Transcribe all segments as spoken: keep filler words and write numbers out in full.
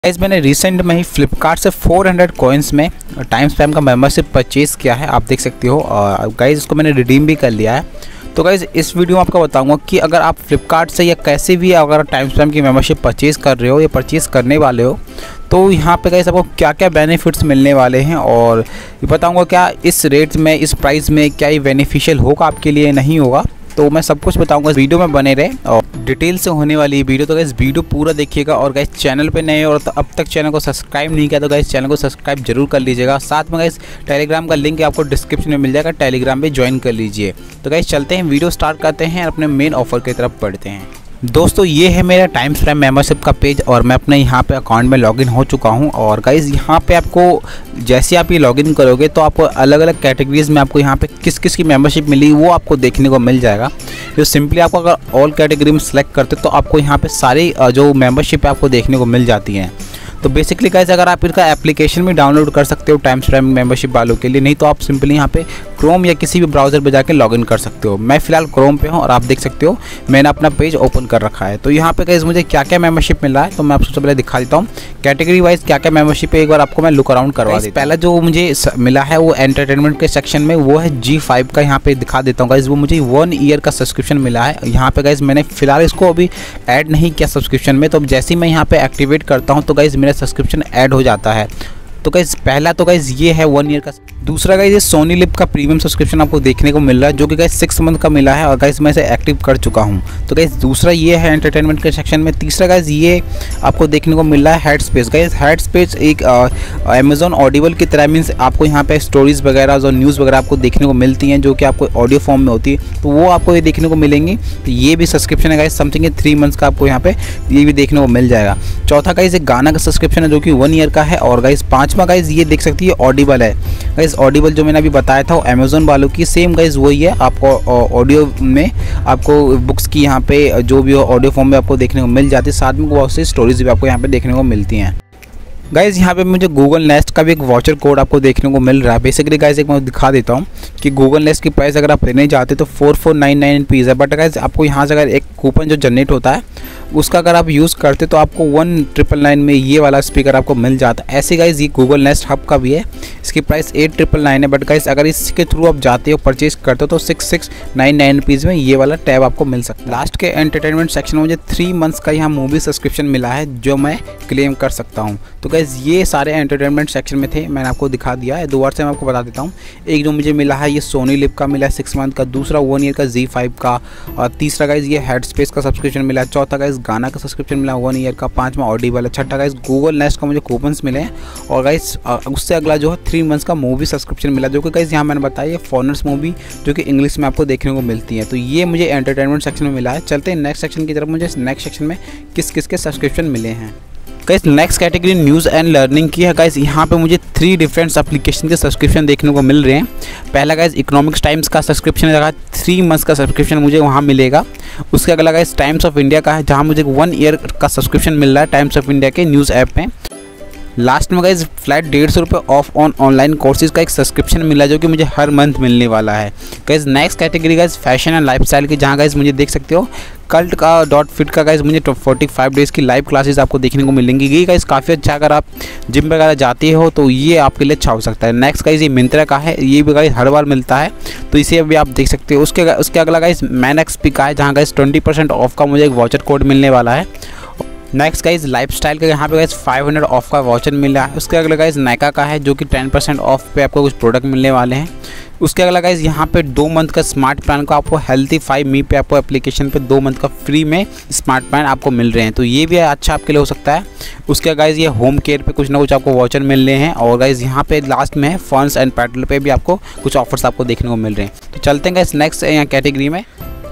Guys मैंने recent में ही फ्लिपकार्ट से चार सौ कॉइन्स में टाइम स्पैम का मेंबरशिप परचेज़ किया है। आप देख सकते हो और गाइस इसको मैंने रिडीम भी कर लिया है। तो गाइस इस वीडियो में आपको बताऊंगा कि अगर आप फ्लिपकार्ट से या कैसे भी अगर टाइम स्पैम की मेंबरशिप परचेज़ कर रहे हो या परचेज़ करने वाले हो तो यहाँ पे गाइस आपको क्या क्या बेनिफिट्स मिलने वाले हैं और ये बताऊँगा क्या इस रेट में इस प्राइस में क्या ये बेनिफिशियल होगा आपके लिए नहीं होगा। तो मैं सब कुछ बताऊंगा, इस वीडियो में बने रहे और डिटेल से होने वाली ये वीडियो। तो गाइस वीडियो पूरा देखिएगा और गाइस चैनल पे नए और तो अब तक चैनल को सब्सक्राइब नहीं किया तो गाइस चैनल को सब्सक्राइब जरूर कर लीजिएगा। साथ में गाइस टेलीग्राम का लिंक आपको डिस्क्रिप्शन में मिल जाएगा, टेलीग्राम पे ज्वाइन कर लीजिए। तो गाइस चलते हैं, वीडियो स्टार्ट करते हैं, अपने मेन ऑफर की तरफ बढ़ते हैं। दोस्तों ये है मेरा टाइम स्पैम मेंबरशिप का पेज और मैं अपने यहाँ पे अकाउंट में लॉगिन हो चुका हूँ। और गाइस यहाँ पे आपको जैसे आप ये लॉगिन करोगे तो आपको अलग अलग कैटेगरीज़ में आपको यहाँ पे किस किस की मेंबरशिप मिली वो आपको देखने को मिल जाएगा। जो सिंपली आपको अगर ऑल कैटेगरी में सेलेक्ट करते तो आपको यहाँ पे सारी जो मेंबरशिप है आपको देखने को मिल जाती हैं। तो बेसिकली गाइस अगर आप इसका एप्लीकेशन भी डाउनलोड कर सकते हो टाइम स्पैम मेंबरशिप वालों के लिए, नहीं तो आप सिंपली यहाँ पे क्रोम या किसी भी ब्राउज़र पे जाके लॉगिन कर सकते हो। मैं फिलहाल क्रोम पे हूँ और आप देख सकते हो मैंने अपना पेज ओपन कर रखा है। तो यहाँ पे गाइस मुझे क्या क्या मेंबरशिप मिला है तो मैं आपको सबसे पहले दिखा देता हूँ कैटेगरी वाइज क्या क्या मेंबरशिप है। एक बार आपको मैं लुक अराउंड करवा देता हूँ। पहला जो मुझे मिला है वो एंटरटेनमेंट के सेक्शन में वो है जी फाइव का। यहाँ पे दिखा देता हूँ गाइस, वो मुझे वन ईयर का सब्सक्रिप्शन मिला है। यहाँ पे गाइस मैंने फिलहाल इसको अभी ऐड नहीं किया सब्सक्रिप्शन में, तो जैसे ही मैं यहाँ पे एक्टिवेट करता हूँ तो गाइस मेरा सब्सक्रिप्शन ऐड हो जाता है। तो गाइस पहला तो गाइस ये है वन ईयर का। दूसरा गाइस ये सोनी लिव का प्रीमियम सब्सक्रिप्शन आपको देखने को मिल रहा है जो कि गाइस सिक्स मंथ का मिला है और गाइस मैं इसे एक्टिव कर चुका हूं। तो गाइस दूसरा ये है एंटरटेनमेंट के सेक्शन में। तीसरा गाइस ये आपको देखने को मिल रहा है Headspace. Guys Headspace एक अमेजॉन ऑडिबल की तरह, मीन्स आपको यहाँ पे स्टोरीज वगैरह जो न्यूज़ वगैरह आपको देखने को मिलती हैं जो कि आपको ऑडियो फॉर्म में होती है, तो वो आपको ये देखने को मिलेंगी। तो ये भी सब्सक्रिप्शन है गाइस, समथिंग थ्री मंथ्स का आपको यहाँ पे ये भी देखने को मिल जाएगा। चौथा गाइस एक गाना का सब्सक्रिप्शन है जो कि वन ईयर का है। और गाइस पाँचवा गाइस ये देख सकती है ऑडिबल है। गाइस ऑडिबल जो मैंने अभी बताया था वो अमेजोन वालों की सेम गाइस वही है। आपको ऑडियो में आपको बुक्स की यहाँ पे जो भी ऑडियो फॉर्म में आपको देखने को मिल जाती है, साथ में बहुत सी स्टोरीज भी आपको यहाँ पे देखने को मिलती हैं। गाइज़ यहाँ पे मुझे गूगल नेस्ट का भी एक वाउचर कोड आपको देखने को मिल रहा है। बेसिकली गाइज़ एक मैं दिखा देता हूँ कि गूगल नेस्ट की प्राइस अगर आप लेने जाते तो four four nine nine rupees है, बट गाइज़ आपको यहाँ से अगर एक कूपन जो जनरेट होता है उसका अगर आप यूज़ करते तो आपको वन ट्रिपल नाइन में ये वाला स्पीकर आपको मिल जाता है। ऐसे गाइज़ ये गूगल नेस्ट हब का भी है, इसकी प्राइस एट ट्रिपल नाइन है, बट गाइज़ अगर इसके थ्रू आप जाते हो परचेज करते हो तो six six nine nine rupees में ये वाला टैब आपको मिल सकता है। लास्ट के एंटरटेनमेंट सेक्शन में मुझे थ्री मंथ्स का यहाँ मूवी सब्सक्रिप्शन मिला है जो मैं क्लेम कर सकता हूँ। तो गाइज़ ये सारे एंटरटेनमेंट सेक्शन में थे, मैंने आपको दिखा दिया है। दो बार से मैं आपको बता देता हूँ। एक जो मुझे मिला है ये सोनी लिव का मिला है सिक्स मंथ का, दूसरा वन ईयर का जी फाइव का, और तीसरा गाइज़ ये हेड स्पेस का सब्सक्रिप्शन मिला है, चौथा गाइज़ गाना का सब्सक्रिप्शन मिला वन ईयर का, पांचवा ऑडिबल है, छठा गाइस गूगल नेस्ट का मुझे कूपन्स मिले हैं, और गाइस उससे अगला जो है थ्री मंथ्स का मूवी सब्सक्रिप्शन मिला जो कि गाइस यहाँ मैंने बताया फॉरेनर्स मूवी जो कि इंग्लिश में आपको देखने को मिलती है। तो ये मुझे एंटरटेनमेंट सेक्शन में मिला है। चलते हैं नेक्स्ट सेक्शन की तरफ, मुझे नेक्स्ट सेक्शन में किस किस के सब्सक्रिप्शन मिले हैं। Guys next category news and learning की है। गाइस यहाँ पे मुझे थ्री डिफरेंट एप्लीकेशन के सब्सक्रिप्शन देखने को मिल रहे हैं। पहला गाइस इकोनॉमिक्स टाइम्स का सब्सक्रिप्शन है, थ्री मंथ्स का सब्सक्रिप्शन मुझे वहाँ मिलेगा। उसके अगला गाइस टाइम्स ऑफ इंडिया का है जहाँ मुझे वन ईयर का सब्सक्रिप्शन मिल रहा है टाइम्स ऑफ इंडिया के न्यूज़ ऐप में। लास्ट में गाइस फ्लैट डेढ़ सौ रुपये ऑफ ऑन ऑनलाइन कोर्सेज का एक सब्सक्रिप्शन मिला जो कि मुझे हर मंथ मिलने वाला है। Guys next category guys fashion and lifestyle की, जहाँ गाइस मुझे देख सकते हो कल्ट का डॉट फिट का गाइस मुझे फोर्टी फाइव डेज़ की लाइव क्लासेस आपको देखने को मिलेंगी। ये गाइस काफ़ी अच्छा, अगर आप जिम वगैरह जाते हो तो ये आपके लिए अच्छा हो सकता है। नेक्स्ट गाइस ये मिंत्रा का है, ये भी गाइस हर बार मिलता है तो इसे भी आप देख सकते हो। उसके उसके अगला गाइस मैन एक्सपी का है जहाँ गाइस ट्वेंटी परसेंट ऑफ का मुझे एक वाउचर कोड मिलने वाला है। नेक्स्ट गाइस लाइफस्टाइल का यहाँ पे गाइस फाइव हंड्रेड ऑफ का वाउचर मिल रहा है। उसके अगला गाइस नाइका का है जो कि टेन परसेंट ऑफ पे आपको कुछ प्रोडक्ट मिलने वाले हैं। उसके अगला गाइस यहाँ पे दो मंथ का स्मार्ट प्लान का आपको हेल्थी फाइव मी पे आपको एप्लीकेशन पे दो मंथ का फ्री में स्मार्ट प्लान आपको मिल रहे हैं, तो ये भी अच्छा आपके लिए हो सकता है। उसके गाइस ये होम केयर पे कुछ ना कुछ आपको वाउचर मिल रहे हैं। और गाइस यहाँ पे लास्ट में है फंड्स एंड पेट्रोल पे भी आपको कुछ ऑफर्स आपको देखने को मिल रहे हैं। तो चलते हैं गाइस नेक्स्ट कैटेगरी में।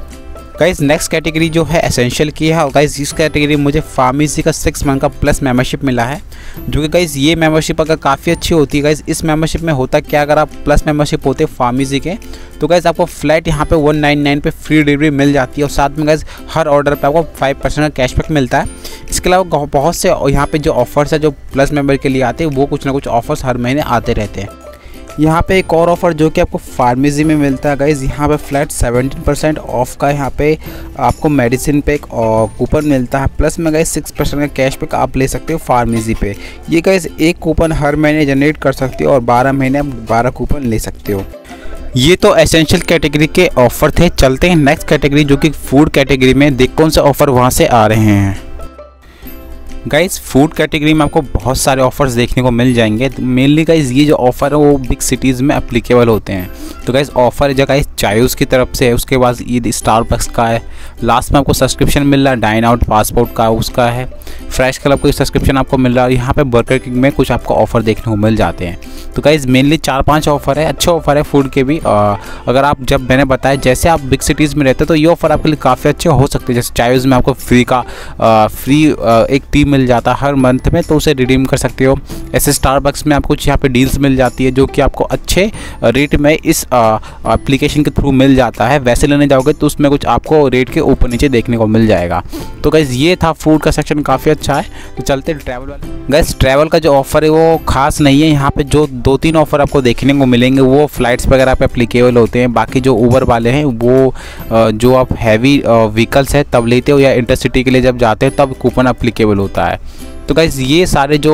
गाइस नेक्स्ट कैटेगरी जो है एसेंशियल की है और गाइस इस कैटेगरी में मुझे फार्मेसी का सिक्स मंथ का प्लस मेंबरशिप मिला है जो कि गाइस ये मेंबरशिप अगर काफ़ी अच्छी होती है। गाइस इस मेंबरशिप में होता क्या, अगर आप प्लस मेंबरशिप होते फार्मेसी के तो गाइस आपको फ्लैट यहाँ पे वन नाइन नाइन पे फ्री डिलीवरी मिल जाती है और साथ में गाइस हर ऑर्डर पे आपको फाइव परसेंट का कैशबैक मिलता है। इसके अलावा बहुत से यहाँ पे जो ऑफर्स है जो प्लस मेंबर के लिए आते हैं वो कुछ ना कुछ ऑफर्स हर महीने आते रहते हैं। यहाँ पे एक और ऑफ़र जो कि आपको फार्मेसी में मिलता है गाइज़, यहाँ पे फ्लैट सेवेंटीन परसेंट ऑफ का यहाँ पे आपको मेडिसिन पे एक कूपन मिलता है, प्लस में गाइज़ सिक्स परसेंट का कैश बैक आप ले सकते हो फार्मेसी पे। ये गाइज़ एक कूपन हर महीने जनरेट कर सकते हो और बारह महीने आप बारह कूपन ले सकते हो। ये तो एसेंशियल कैटेगरी के ऑफ़र थे। चलते हैं नेक्स्ट कैटेगरी जो कि फूड कैटेगरी में, देख कौन से ऑफ़र वहाँ से आ रहे हैं। गाइज़ फूड कैटेगरी में आपको बहुत सारे ऑफ़र्स देखने को मिल जाएंगे। मेनली गाइज़ ये जो ऑफ़र है वो बिग सिटीज़ में एप्लीकेबल होते हैं। तो गाइज़ ऑफ़र जो गाइज़ चायूस की तरफ से है, उसके बाद ये स्टारबक्स का है, लास्ट में आपको सब्सक्रिप्शन मिल रहा है डाइन आउट पासपोर्ट का, उसका है फ्रेश क्लब कोई सब्सक्रिप्शन आपको मिल रहा है। यहाँ पे बर्गर किंग में कुछ आपको ऑफ़र देखने को मिल जाते हैं। तो गाइज़ मेनली चार पांच ऑफ़र है, अच्छे ऑफ़र है फूड के भी। आ, अगर आप जब मैंने बताया जैसे आप बिग सिटीज़ में रहते हो तो ये ऑफ़र आपके लिए काफ़ी अच्छे हो सकते हैं। जैसे चायूस में आपको फ्री का आ, फ्री आ, एक टी मिल जाता है हर मंथ में, तो उसे रिडीम कर सकते हो। ऐसे स्टारबक्स में आपको कुछ यहाँ पे डील्स मिल जाती है जो कि आपको अच्छे रेट में इस एप्लीकेशन के थ्रू मिल जाता है। वैसे लेने जाओगे तो उसमें कुछ आपको रेट के ऊपर नीचे देखने को मिल जाएगा। तो गाइज़ ये था फूड का सेक्शन, काफ़ी अच्छा है। तो चलते ट्रैवल वाले। गाइज़ ट्रैवल का जो ऑफ़र है वो खास नहीं है। यहाँ पे जो दो तीन ऑफ़र आपको देखने को मिलेंगे वो फ़्लाइट्स वगैरह पे एप्लीकेबल होते हैं। बाकी जो ऊबर वाले हैं वो जो आप हैवी व्हीकल्स है तब लेते हो या इंटरसिटी के लिए जब जाते हो तब कूपन एप्लीकेबल होता है। तो गाइज़ ये सारे जो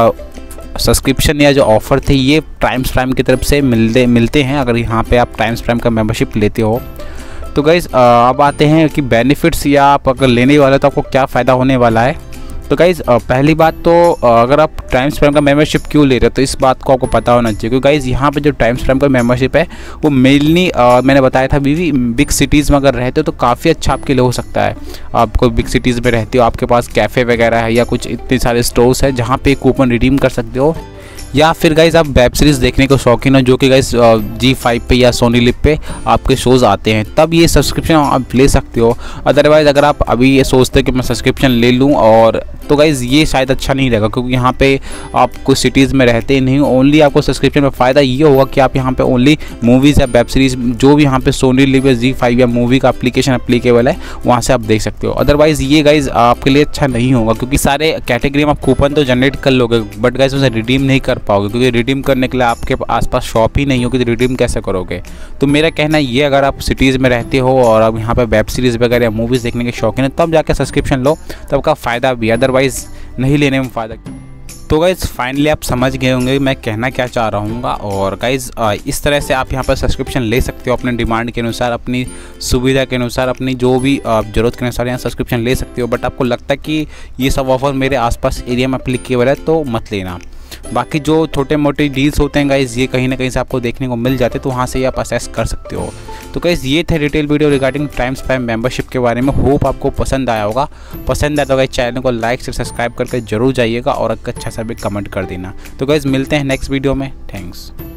सब्सक्रिप्शन या जो ऑफ़र थे ये टाइम्स प्राइम की तरफ से मिलते मिलते हैं अगर यहाँ पे आप टाइम्स प्राइम का मेंबरशिप लेते हो। तो गाइज़ अब आते हैं कि बेनिफिट्स या आप अगर लेने वाले तो आपको क्या फ़ायदा होने वाला है। तो गाइज़ पहली बात तो अगर आप टाइम्स प्राइम का मेंबरशिप क्यों ले रहे हो तो इस बात को आपको पता होना चाहिए, क्योंकि गाइज़ यहाँ पे जो टाइम्स प्राइम का मेंबरशिप है वो मेनली मैंने बताया था भी बिग सिटीज़ में अगर रहते हो तो काफ़ी अच्छा आपके लिए हो सकता है। आप कोई बिग सिटीज़ में रहते हो, आपके पास कैफ़े वगैरह है या कुछ इतने सारे स्टोर्स है जहाँ पे कूपन रिडीम कर सकते हो। या फिर गाइज़ आप वेब सीरीज़ देखने को शौकीन हो जो कि गाइज़ जी फाइव पे या सोनी लिव पे आपके शोज़ आते हैं, तब ये सब्सक्रिप्शन आप ले सकते हो। अदरवाइज़ अगर आप अभी ये सोचते हो कि मैं सब्सक्रिप्शन ले लूँ और तो गाइज़ ये शायद अच्छा नहीं रहेगा, क्योंकि यहाँ पे आप कुछ सिटीज़ में रहते नहीं। ओनली आपको सब्सक्रिप्शन में फ़ायदा ये होगा कि आप यहाँ पे ओनली मूवीज़ या वेब सीरीज़ जो भी यहाँ पे सोनी लिव या जी फाइव या मूवी का एप्लीकेशन एप्लीकेबल है वहाँ से आप देख सकते हो। अदरवाइज़ ये गाइज़ आपके लिए अच्छा नहीं होगा, क्योंकि सारे कैटेगरी में आप कूपन तो जनरेट कर लोगे बट गाइज़ उसे रिडीम नहीं कर पाओगे, क्योंकि रिडीम करने के लिए आपके आसपास शॉप ही नहीं होगी तो रिडीम कैसे करोगे। तो मेरा कहना ये, अगर आप सिटीज़ में रहते हो और अब यहाँ पे वेब सीरीज़ वगैरह या मूवीज़ देखने के शौकीन है तब जाके सब्सक्रिप्शन लो, तब का फ़ायदा भी, अदरवाइज़ नहीं लेने में फ़ायदा। तो गाइज़ फाइनली आप समझ गए होंगे मैं कहना क्या चाह रहा हूँ। और गाइज़ इस तरह से आप यहाँ पर सब्सक्रिप्शन ले सकते हो अपने डिमांड के अनुसार, अपनी सुविधा के अनुसार, अपनी जो भी ज़रूरत के अनुसार यहाँ सब्सक्रिप्शन ले सकते हो। बट आपको लगता है कि ये सब ऑफ़र मेरे आसपास एरिया में एप्लीकेबल है तो मत लेना। बाकी जो छोटे मोटे डील्स होते हैं गाइज़ ये कहीं ना कहीं से आपको देखने को मिल जाते हैं, तो वहाँ से आप असेस कर सकते हो। तो गाइज़ ये थे detail video regarding Times Prime membership के बारे में। होप आपको पसंद आया होगा। पसंद आया तो गाइज़ चैनल को लाइक से सब्सक्राइब करके जरूर जाइएगा और अच्छा सा भी कमेंट कर देना। तो गाइज़ मिलते हैं नेक्स्ट वीडियो में। थैंक्स।